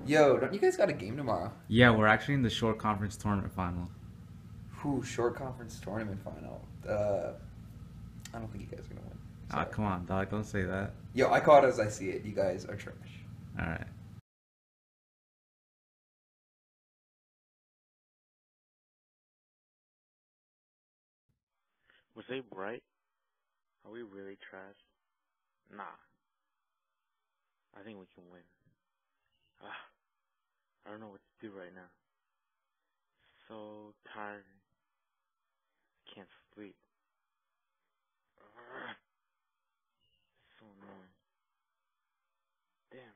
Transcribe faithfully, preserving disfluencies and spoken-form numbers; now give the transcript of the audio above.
Yo, don't you guys got a game tomorrow? Yeah, we're actually in the short conference tournament final. Whew, short conference tournament final. Uh, I don't think you guys are gonna win. Ah, Sorry. come on, dog, don't say that. Yo, I call it as I see it. You guys are trash. All right. Was they right? Are we really trash? Nah. I think we can win. Ah, I don't know what to do right now. So tired. Can't sleep. Ugh, so annoying. Damn.